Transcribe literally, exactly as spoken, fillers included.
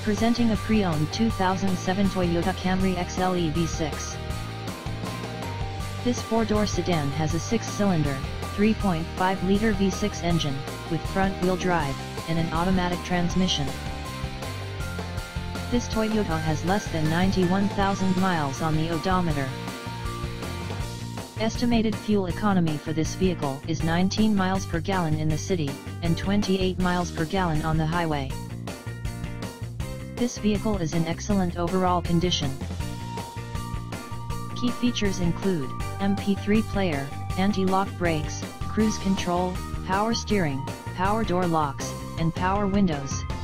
Presenting a pre-owned two thousand seven Toyota Camry X L E V six. This four-door sedan has a six-cylinder, three point five liter V six engine, with front-wheel drive, and an automatic transmission. This Toyota has less than ninety-one thousand miles on the odometer. Estimated fuel economy for this vehicle is nineteen miles per gallon in the city, and twenty-eight miles per gallon on the highway. This vehicle is in excellent overall condition. Key features include M P three player, anti-lock brakes, cruise control, power steering, power door locks, and power windows.